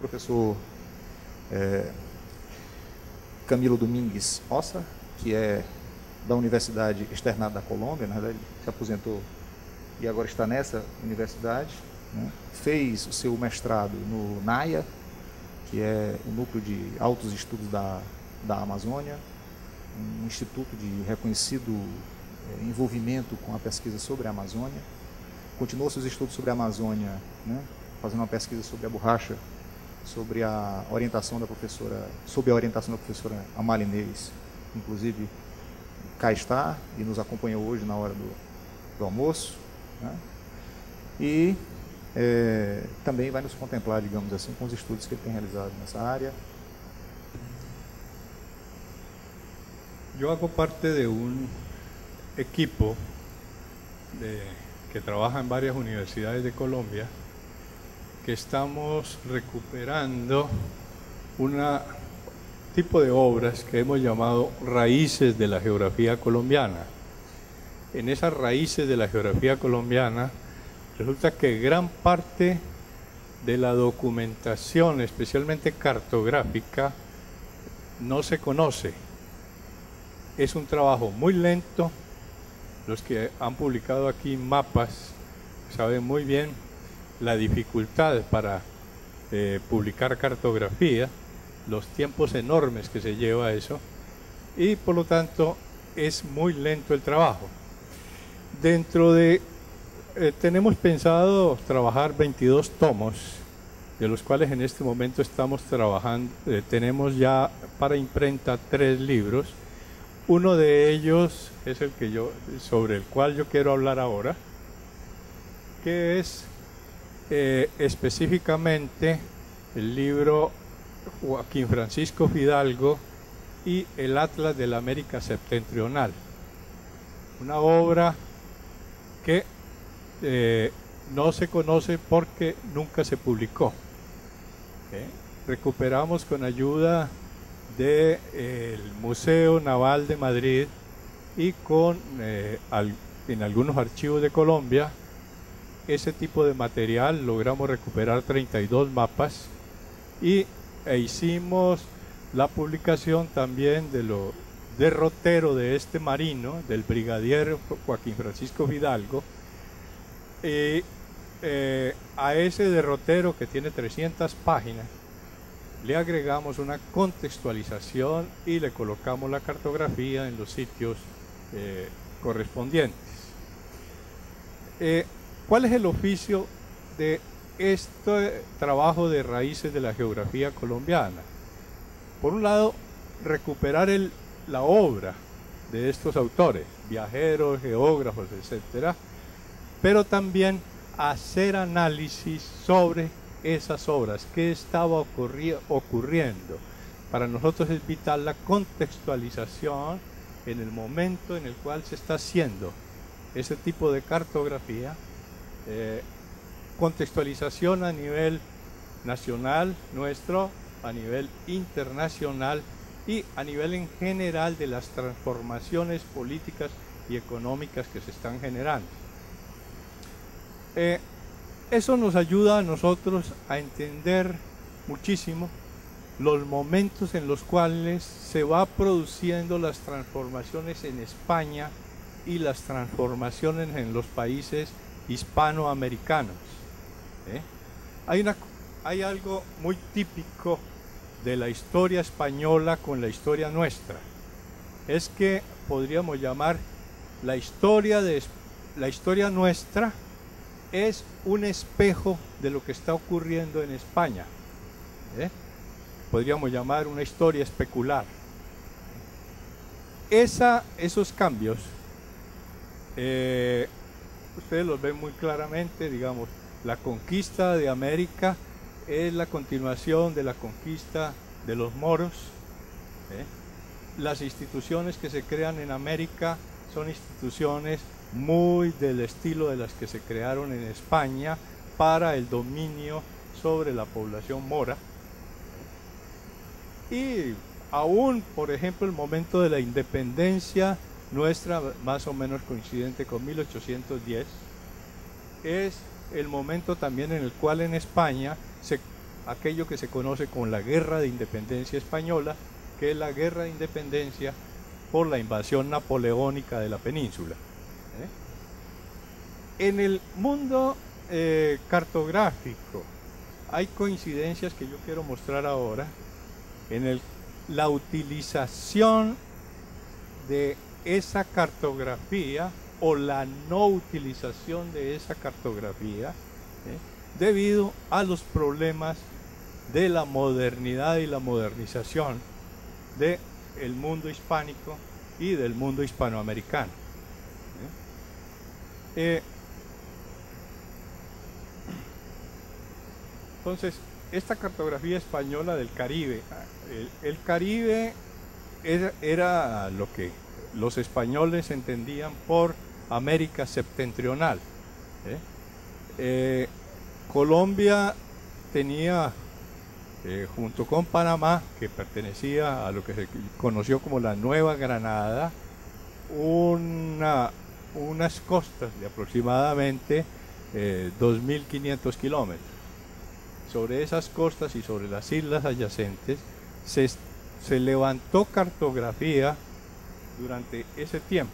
Professor Camilo Domingues Ossa, que é da Universidade Externada da Colômbia, na verdade ele se aposentou e agora está nessa universidade, né? Fez o seu mestrado no NAIA, que é o Núcleo de Altos Estudos da Amazônia, um instituto de reconhecido envolvimento com a pesquisa sobre a Amazônia. Continuou seus estudos sobre a Amazônia, né? Fazendo uma pesquisa sobre a borracha, sobre a orientação da professora, Amália Inês, inclusive cá está e nos acompanhou hoje na hora do almoço, né? E também vai nos contemplar, digamos assim, com os estudos que ele tem realizado nessa área. Yo hago parte de un equipo que trabaja en varias universidades de Colombia, que estamos recuperando un tipo de obras que hemos llamado raíces de la geografía colombiana. En esas raíces de la geografía colombiana resulta que gran parte de la documentación, especialmente cartográfica, no se conoce. Es un trabajo muy lento. Los que han publicado aquí mapas saben muy bien la dificultad para publicar cartografía, los tiempos enormes que se lleva eso, y por lo tanto es muy lento el trabajo. Tenemos pensado trabajar 22 tomos, de los cuales en este momento estamos trabajando, tenemos ya para imprenta 3 libros. Uno de ellos es el que sobre el cual yo quiero hablar ahora, que es específicamente el libro Joaquín Francisco Fidalgo y el Atlas de la América Septentrional, una obra que no se conoce porque nunca se publicó. Recuperamos con ayuda del Museo Naval de Madrid y en algunos archivos de Colombia ese tipo de material. Logramos recuperar 32 mapas e hicimos la publicación también de lo derrotero de este marino, del brigadier Joaquín Francisco Fidalgo. A ese derrotero, que tiene 300 páginas, le agregamos una contextualización y le colocamos la cartografía en los sitios correspondientes. ¿Cuál es el oficio de este trabajo de raíces de la geografía colombiana? Por un lado, recuperar la obra de estos autores, viajeros, geógrafos, etc., pero también hacer análisis sobre esas obras, qué estaba ocurriendo. Para nosotros es vital la contextualización en el momento en el cual se está haciendo ese tipo de cartografía, contextualización a nivel nacional nuestro, a nivel internacional y a nivel en general de las transformaciones políticas y económicas que se están generando. Eso nos ayuda a nosotros a entender muchísimo los momentos en los cuales se va produciendo las transformaciones en España y las transformaciones en los países hispanoamericanos. Hay algo muy típico de la historia española con la historia nuestra. Es que podríamos llamar la historia nuestra es un espejo de lo que está ocurriendo en España. Podríamos llamar una historia especular. Esos cambios, ustedes los ven muy claramente. Digamos, la conquista de América es la continuación de la conquista de los moros. Las instituciones que se crean en América son instituciones muy del estilo de las que se crearon en España para el dominio sobre la población mora. Y aún, por ejemplo, el momento de la independencia nuestra, más o menos coincidente con 1810, es el momento también en el cual en España se aquello que se conoce como la Guerra de Independencia Española, que es la guerra de independencia por la invasión napoleónica de la península. En el mundo cartográfico hay coincidencias que yo quiero mostrar ahora en la utilización de esa cartografía o la no utilización de esa cartografía debido a los problemas de la modernidad y la modernización del mundo hispánico y del mundo hispanoamericano. Entonces, esta cartografía española del Caribe, el Caribe era lo que los españoles entendían por América septentrional. Colombia tenía, junto con Panamá, que pertenecía a lo que se conoció como la Nueva Granada, unas costas de aproximadamente 2.500 kilómetros. Sobre esas costas y sobre las islas adyacentes se levantó cartografía durante ese tiempo.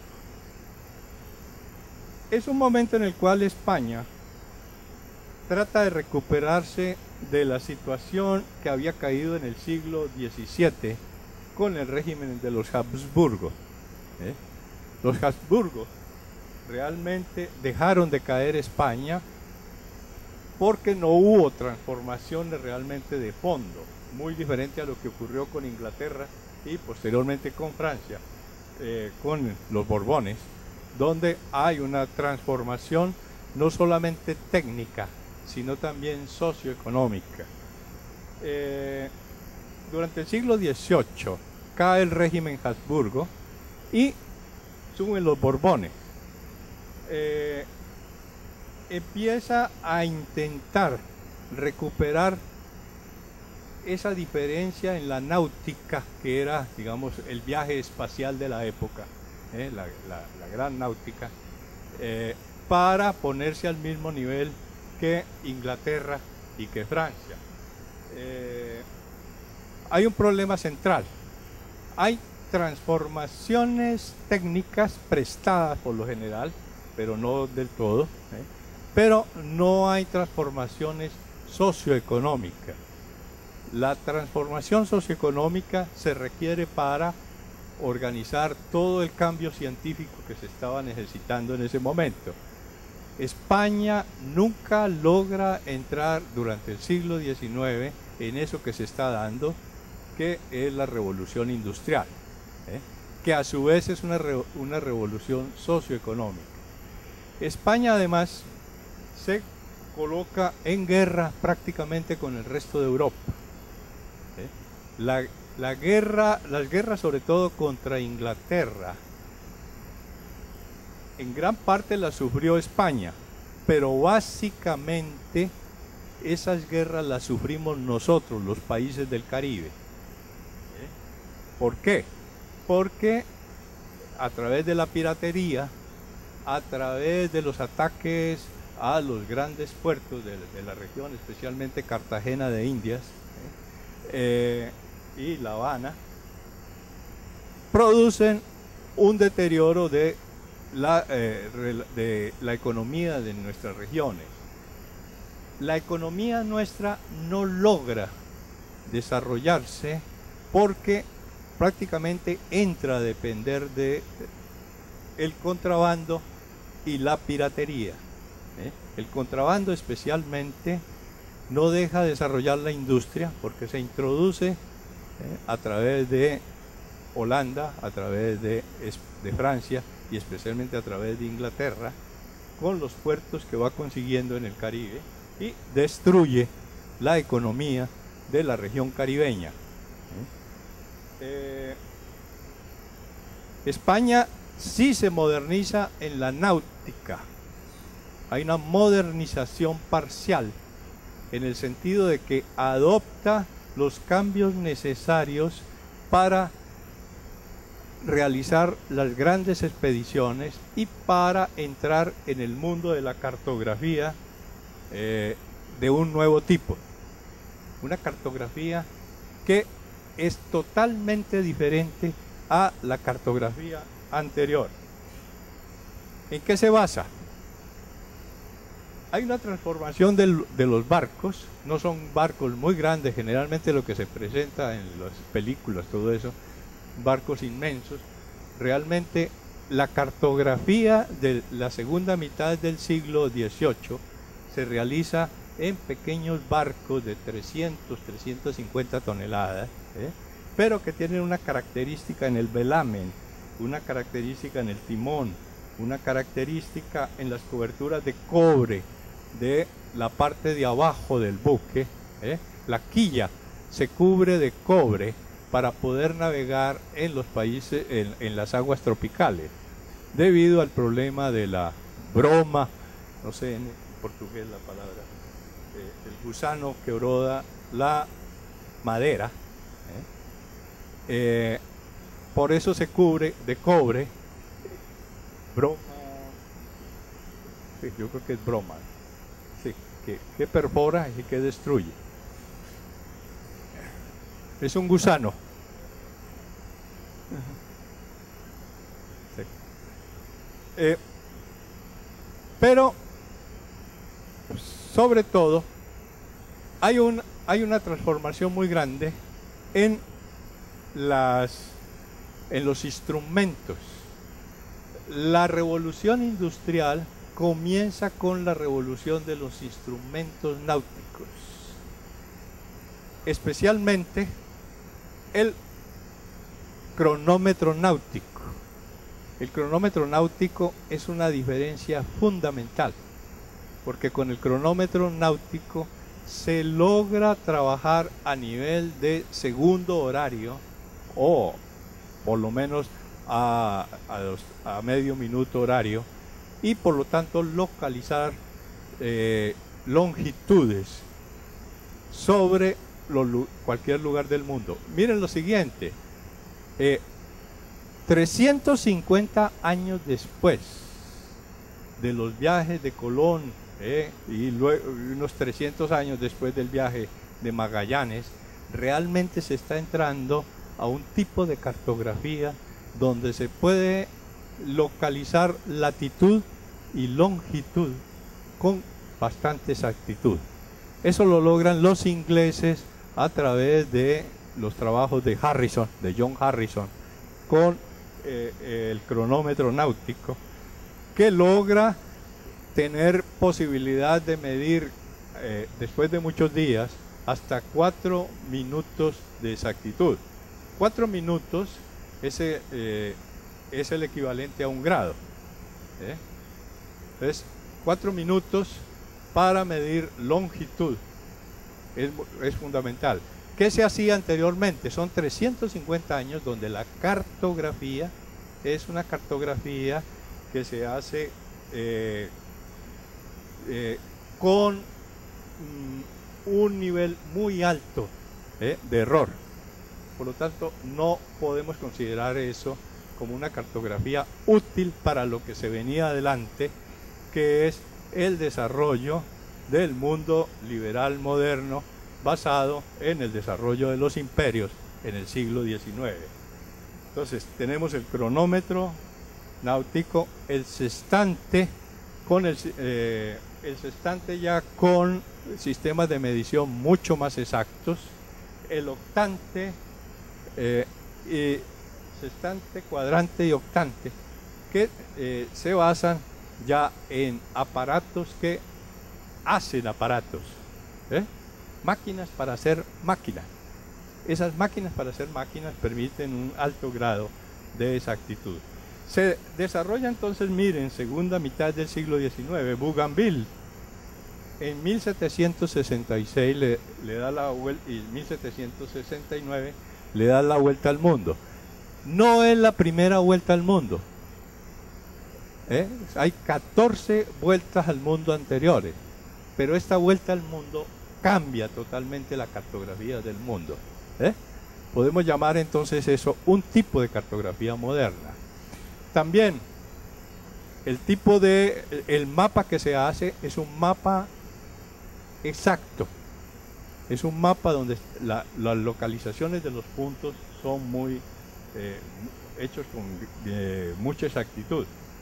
Es un momento en el cual España trata de recuperarse de la situación que había caído en el siglo XVII con el régimen de los Habsburgo. Los Habsburgo realmente dejaron de caer España porque no hubo transformaciones realmente de fondo, muy diferente a lo que ocurrió con Inglaterra y posteriormente con Francia, con los Borbones, donde hay una transformación no solamente técnica, sino también socioeconómica. Durante el siglo XVIII cae el régimen Habsburgo y suben los Borbones. Empieza a intentar recuperar esa diferencia en la náutica, que era, digamos, el viaje espacial de la época, la gran náutica, para ponerse al mismo nivel que Inglaterra y que Francia. Hay un problema central. Hay transformaciones técnicas prestadas por lo general, pero no del todo, pero no hay transformaciones socioeconómicas. La transformación socioeconómica se requiere para organizar todo el cambio científico que se estaba necesitando en ese momento. España nunca logra entrar durante el siglo XIX en eso que se está dando, que es la revolución industrial, que a su vez es una revolución socioeconómica. España además se coloca en guerra prácticamente con el resto de Europa. Las guerras sobre todo contra Inglaterra, en gran parte las sufrió España, pero básicamente esas guerras las sufrimos nosotros, los países del Caribe. ¿Por qué? Porque a través de la piratería, a través de los ataques a los grandes puertos de la región, especialmente Cartagena de Indias y La Habana, producen un deterioro de la economía de nuestras regiones. La economía nuestra no logra desarrollarse porque prácticamente entra a depender de el contrabando y la piratería. El contrabando especialmente no deja de desarrollar la industria porque se introduce a través de Holanda, a través de Francia y especialmente a través de Inglaterra, con los puertos que va consiguiendo en el Caribe, y destruye la economía de la región caribeña. España sí se moderniza en la náutica. Hay una modernización parcial en el sentido de que adopta los cambios necesarios para realizar las grandes expediciones y para entrar en el mundo de la cartografía de un nuevo tipo. una cartografía que es totalmente diferente a la cartografía anterior. ¿En qué se basa? Hay una transformación de los barcos, no son barcos muy grandes, generalmente lo que se presenta en las películas, todo eso, barcos inmensos. Realmente la cartografía de la segunda mitad del siglo XVIII se realiza en pequeños barcos de 300, 350 toneladas, pero que tienen una característica en el velamen, una característica en el timón, una característica en las coberturas de cobre de la parte de abajo del buque. La quilla se cubre de cobre para poder navegar en los países, en las aguas tropicales, debido al problema de la broma, no sé en portugués la palabra, el gusano que broda la madera. Por eso se cubre de cobre, broma, sí, yo creo que es broma, sí, que perfora y que destruye. Es un gusano. Sí. Pero sobre todo hay una transformación muy grande en los instrumentos. La revolución industrial comienza con la revolución de los instrumentos náuticos, especialmente el cronómetro náutico. El cronómetro náutico es una diferencia fundamental, porque con el cronómetro náutico se logra trabajar a nivel de segundo horario, o por lo menos a medio minuto horario, y por lo tanto localizar longitudes sobre cualquier lugar del mundo. Miren lo siguiente, 350 años después de los viajes de Colón, y luego unos 300 años después del viaje de Magallanes, realmente se está entrando a un tipo de cartografía donde se puede localizar latitud y longitud con bastante exactitud. Eso lo logran los ingleses a través de los trabajos de Harrison, de John Harrison, con el cronómetro náutico, que logra tener posibilidad de medir después de muchos días hasta 4 minutos de exactitud. 4 minutos es el equivalente a 1 grado. Entonces, 4 minutos para medir longitud es fundamental. ¿Qué se hacía anteriormente? Son 350 años donde la cartografía es una cartografía que se hace con un nivel muy alto de error. Por lo tanto, no podemos considerar eso como una cartografía útil para lo que se venía adelante, que es el desarrollo del mundo liberal moderno basado en el desarrollo de los imperios en el siglo XIX. Entonces, tenemos el cronómetro náutico, el sextante, con el sextante ya con sistemas de medición mucho más exactos, el octante, y sextante, cuadrante y octante, que se basan ya en aparatos que hacen aparatos, máquinas para hacer máquinas. Esas máquinas para hacer máquinas permiten un alto grado de exactitud. Se desarrolla entonces, miren, segunda mitad del siglo XIX, Bougainville, en 1766 le da la vuelta, y en 1769 le da la vuelta al mundo. No es la primera vuelta al mundo. Hay 14 vueltas al mundo anteriores, pero esta vuelta al mundo cambia totalmente la cartografía del mundo. Podemos llamar entonces eso un tipo de cartografía moderna. También el mapa que se hace es un mapa exacto. Es un mapa donde las localizaciones de los puntos son muy hechos con mucha exactitud.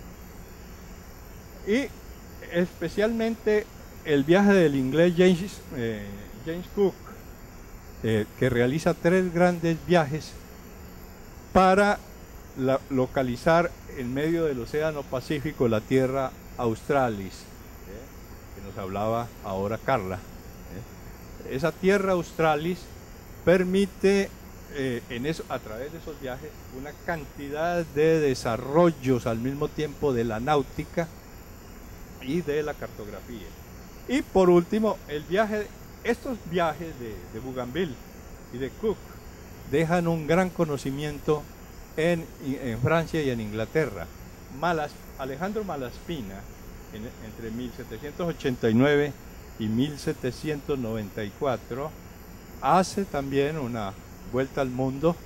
Y especialmente el viaje del inglés James Cook, que realiza 3 grandes viajes para localizar en medio del Océano Pacífico la Tierra Australis, que nos hablaba ahora Carla. Esa Tierra Australis permite a través de esos viajes una cantidad de desarrollos al mismo tiempo de la náutica y de la cartografía. Y por último, estos viajes de Bougainville y de Cook dejan un gran conocimiento en Francia y en Inglaterra. Alejandro Malaspina, entre 1789 y 1794, hace también una vuelta al mundo,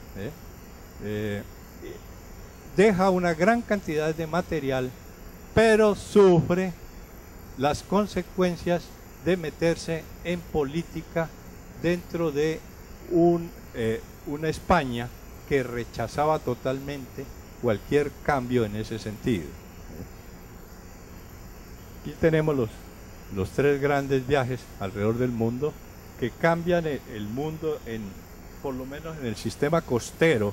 deja una gran cantidad de material, pero sufre las consecuencias de meterse en política dentro de una España que rechazaba totalmente cualquier cambio en ese sentido. Aquí tenemos los 3 grandes viajes alrededor del mundo que cambian el mundo, por lo menos en el sistema costero,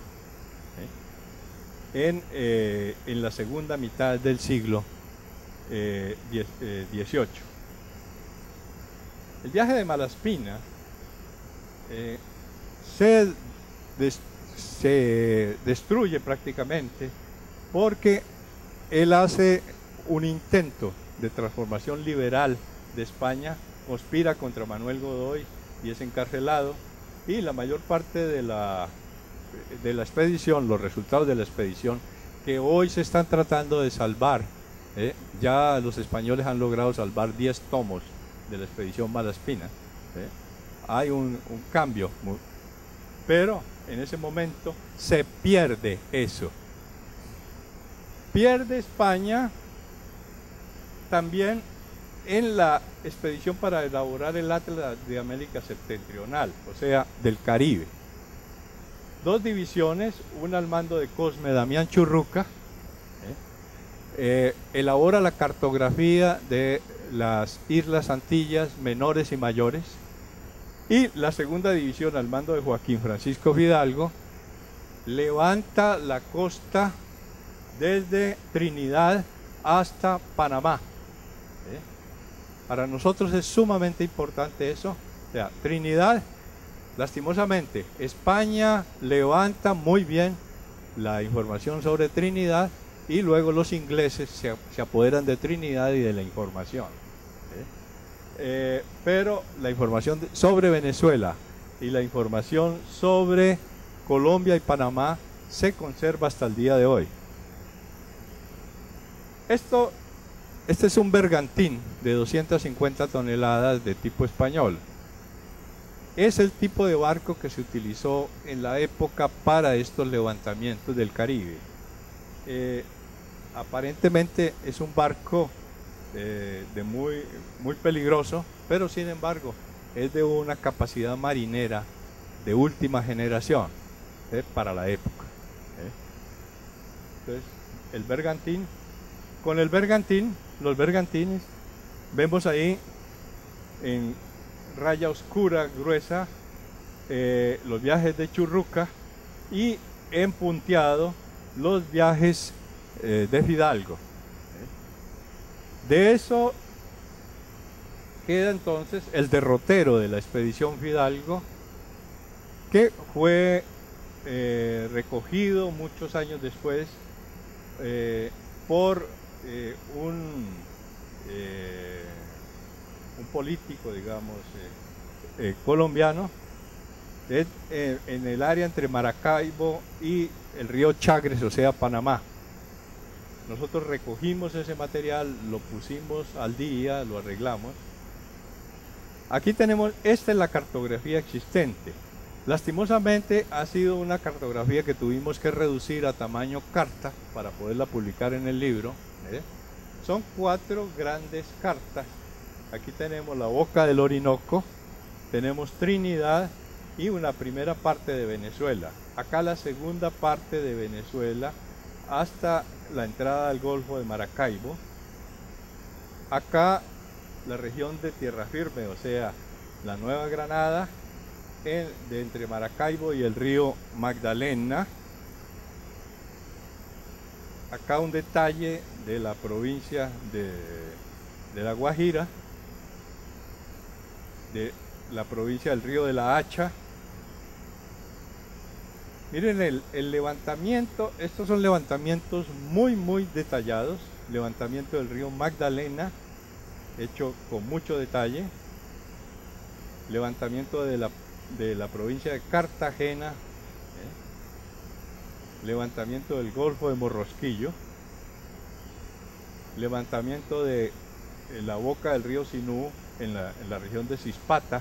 en la segunda mitad del siglo XVIII. El viaje de Malaspina se destruye prácticamente porque él hace un intento de transformación liberal de España, conspira contra Manuel Godoy y es encarcelado, y la mayor parte de la expedición, los resultados de la expedición que hoy se están tratando de salvar, ya los españoles han logrado salvar 10 tomos de la expedición Malaspina, hay un cambio, pero en ese momento se pierde eso. Pierde España también en la expedición para elaborar el Atlas de América Septentrional, o sea, del Caribe. 2 divisiones, una al mando de Cosme Damián Churruca, elabora la cartografía de las Islas Antillas menores y mayores, y la segunda división al mando de Joaquín Francisco Fidalgo levanta la costa desde Trinidad hasta Panamá. Para nosotros es sumamente importante eso. O sea, Trinidad, lastimosamente, España levanta muy bien la información sobre Trinidad y luego los ingleses se apoderan de Trinidad y de la información. Pero la información sobre Venezuela y la información sobre Colombia y Panamá se conserva hasta el día de hoy. Este es un bergantín de 250 toneladas de tipo español. Es el tipo de barco que se utilizó en la época para estos levantamientos del Caribe. Aparentemente es un barco muy peligroso, pero sin embargo es de una capacidad marinera de última generación para la época. Entonces, el bergantín, con el bergantín, los bergantines, vemos ahí en raya oscura, gruesa, los viajes de Churruca, y en punteado los viajes de Fidalgo. De eso queda entonces el derrotero de la expedición Fidalgo, que fue recogido muchos años después por un político, digamos, colombiano, en el área entre Maracaibo y el río Chagres, o sea, Panamá. Nosotros recogimos ese material, lo pusimos al día, lo arreglamos. Aquí tenemos, esta es la cartografía existente. Lastimosamente ha sido una cartografía que tuvimos que reducir a tamaño carta para poderla publicar en el libro. Son 4 grandes cartas. Aquí tenemos la boca del Orinoco, tenemos Trinidad y una primera parte de Venezuela. Acá la segunda parte de Venezuela hasta la entrada al Golfo de Maracaibo. Acá la región de Tierra Firme, o sea, la Nueva Granada, de entre Maracaibo y el río Magdalena. Acá un detalle de la provincia de La Guajira, de la provincia del Río de la Hacha. Miren el levantamiento, estos son levantamientos muy detallados. Levantamiento del río Magdalena, hecho con mucho detalle. Levantamiento de la provincia de Cartagena. Levantamiento del Golfo de Morrosquillo. Levantamiento de la boca del río Sinú en la región de Cispata.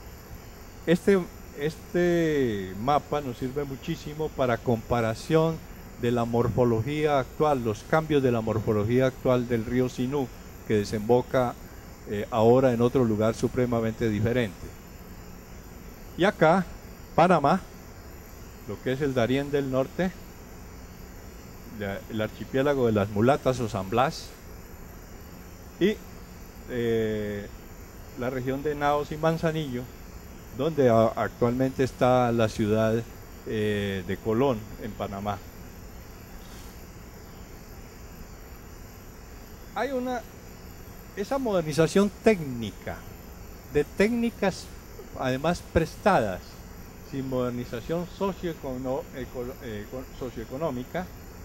Este mapa nos sirve muchísimo para comparación de la morfología actual, los cambios de la morfología actual del río Sinú, que desemboca ahora en otro lugar supremamente diferente. Y acá, Panamá, lo que es el Darién del Norte, el archipiélago de las Mulatas o San Blas, y la región de Naos y Manzanillo, donde actualmente está la ciudad de Colón, en Panamá. Hay esa modernización técnica, de técnicas además prestadas, sin modernización socioeconómica,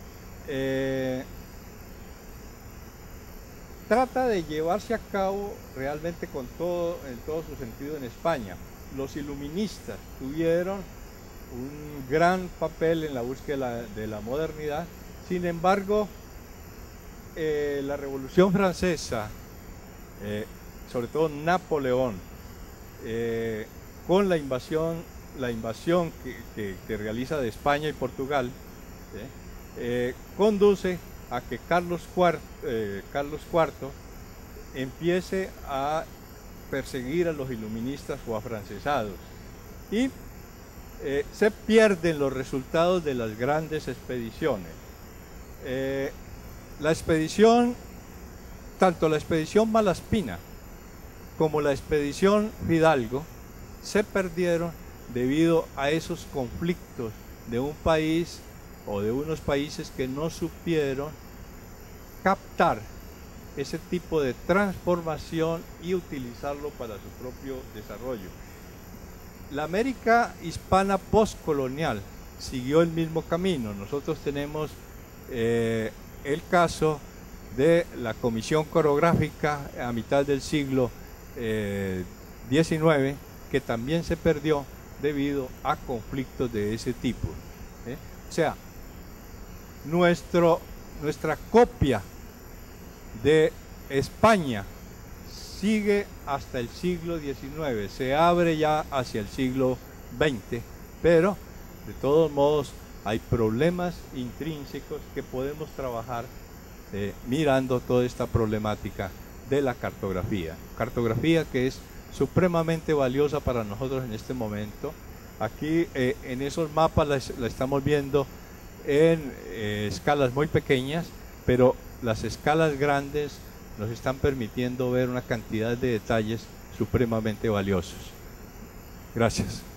trata de llevarse a cabo realmente en todo su sentido en España. Los iluministas tuvieron un gran papel en la búsqueda de la modernidad. Sin embargo, la Revolución Francesa, sobre todo Napoleón, con la invasión que realiza de España y Portugal, conduce a que Carlos IV empiece a perseguir a los iluministas o afrancesados, y se pierden los resultados de las grandes expediciones. Tanto la expedición Malaspina como la expedición Fidalgo se perdieron debido a esos conflictos de un país o de unos países que no supieron captar ese tipo de transformación y utilizarlo para su propio desarrollo. La América hispana postcolonial siguió el mismo camino. Nosotros tenemos el caso de la Comisión Coreográfica a mitad del siglo XIX, que también se perdió debido a conflictos de ese tipo. O sea, nuestra copia de España sigue hasta el siglo XIX, se abre ya hacia el siglo XX, pero de todos modos hay problemas intrínsecos que podemos trabajar mirando toda esta problemática de la cartografía que es supremamente valiosa para nosotros en este momento. Aquí en esos mapas la estamos viendo en escalas muy pequeñas, pero las escalas grandes nos están permitiendo ver una cantidad de detalles supremamente valiosos. Gracias.